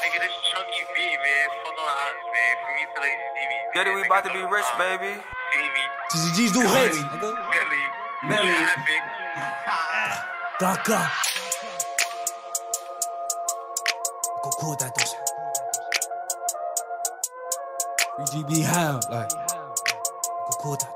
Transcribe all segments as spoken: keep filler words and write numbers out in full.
nigga, this chunky V, man. Fuck on Hound, man. For me to like Stevie. Ditty, we about to be rich, baby. T C G's do hits. Melly. Melly. Daka. Go cool that though. three G B Hound, like. Go cool that.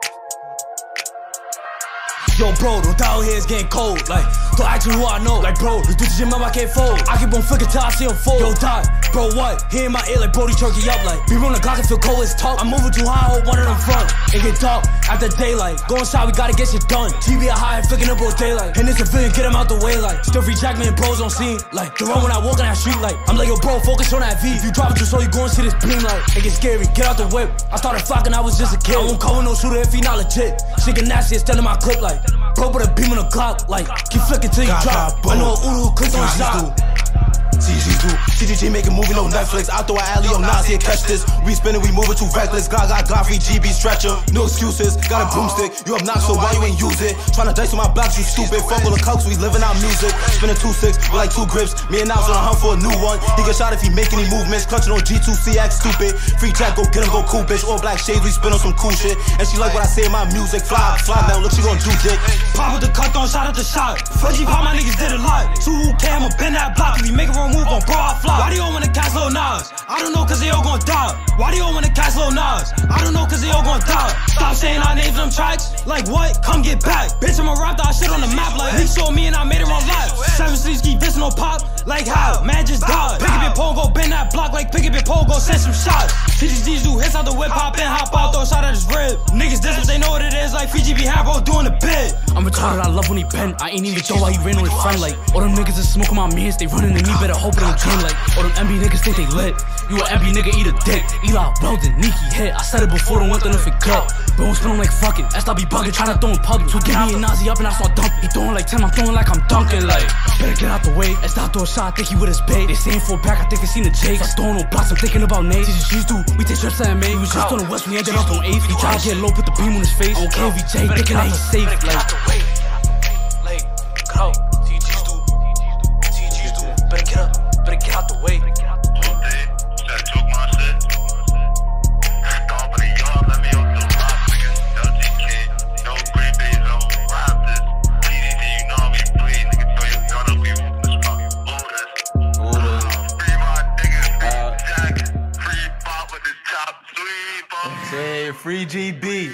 Yo, bro, don't doubt here, it's getting cold. Like, don't ask me who I know. Like, bro, you do the gym, I can't fold. I keep on flicking till I see him fold. Yo, die, bro, what? He in my ear like Brody Turkey up. Like, people on the clock and feel cold as talk. I'm moving too high, I hope one of them front. It get dark after daylight. Go inside, we gotta get shit done. T V high and flicking up all daylight. And it's a villain, get him out the way. Like, still free Jackman bros on scene. Like, the run when I walk on that street. Like, I'm like, yo, bro, focus on that V. If you drop it too slow, you gon' see this beam. Like, it get scary, get out the whip. I started flocking, I was just a kid. I won't cover no shooter if he not legit. Shit get nasty, it's still in my clip. Like, bro, put a beam on the clock, like, keep flicking till you God, drop. God, I know a Udo who clicked on shot. T G do, T G G make a movie, no Netflix. I throw an alley on Nas, here, catch this. We spinning, we moving too reckless. God, God, God, free G B stretcher. No excuses, got a broomstick. You up knock, so why you ain't use it? Tryna dice with my blocks, you stupid. Fuck all the cokes, we living our music. Spinning two six with like two grips. Me and Nas on a hunt for a new one. He get shot if he make any movements. Clutching on G two C X, stupid. Free Jack, go get him, go cool, bitch. All black shades, we spin on some cool shit. And she like what I say in my music. Fly, fly down, look, she gon' do dick. Pop with the cut, don't shot at the shot. Fudgy pop, my niggas did a lot. Two who cam, I'ma bend that block. We make a wrong move on bro, I fly. Why do you all wanna catch Lil Nas? I don't know, cause they all gon' die. Why do you all wanna catch Lil Nas? I don't know, cause they all gon' die. Stop saying our names on them tracks. Like what? Come get back. Bitch, I'm a rapper, I shit on the map. Like, he saw me and I made it on live. Seven sleeves keep dissing on pop. Like how? Man just died. Pick up your pole, go bend that block. Like pick up your pole, go send some shots. T G G's do hits out the whip, hop in, hop out, throw a shot at his rib. Niggas diss if they know what it is. Like three G B Hound, bro, doing the bit. I'm retarded, I love when he bent. I ain't even know why he ran on his friend. Like, all them niggas is smoking my mans, they running and me better hope it don't drain. Like, all them M B niggas think they lit. You an M B nigga, eat a dick. Eli Weldon, Nikki hit. I said it before, don't want them to forget. But I'm spinning like fuck it. S be bugging, tryna throw in public. So give me a Nazi up and I start dumping. He throwing like ten, I'm throwing like I'm dunking. Like, better get out the way. Sdot throw a shot, I think he with his bait. They saying for back, I think they seen the Jakes. I'm throwing no blocks, I'm thinking about names. T G G's do, we take trips to M A. We was just on the west, we ended up on eighth. He tried to get low, put the beam on his face. I don't care if he J, thinking that he's safe. Like, Like, go. T G's do, T G's do. Better get up, better get out the way. Say free G B.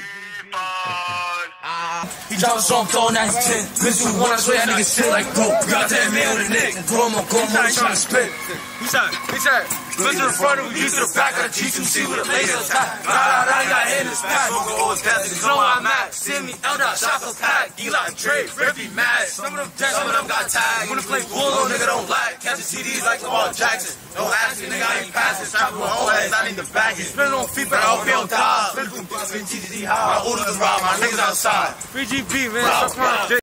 He drop a song, throwing that ten. Bitch, you wanna swear that nigga shit like bro. We got that man with a nick. Throw him on, go him, he's trying to spit. He said, he said, spin to the front of me, to the back of the G two C with a laser attack. Nah, nah, nah, he got hit in his back. Smoking old death, you know I'm at. See me, L-Dot, shot for pack. Eli, Dre, Rippy, mad. Some of them dead, some of them got tagged. Wanna play bull, little nigga don't lag. Catching C Ds like Lamar Jackson. Don't ask me, nigga, I ain't passing. Trapping with old heads, I need the bag it. Spinning on feet, but I hope he don't die. Spinning through T G D high. My orders is robbed, my niggas outside. three G B, man.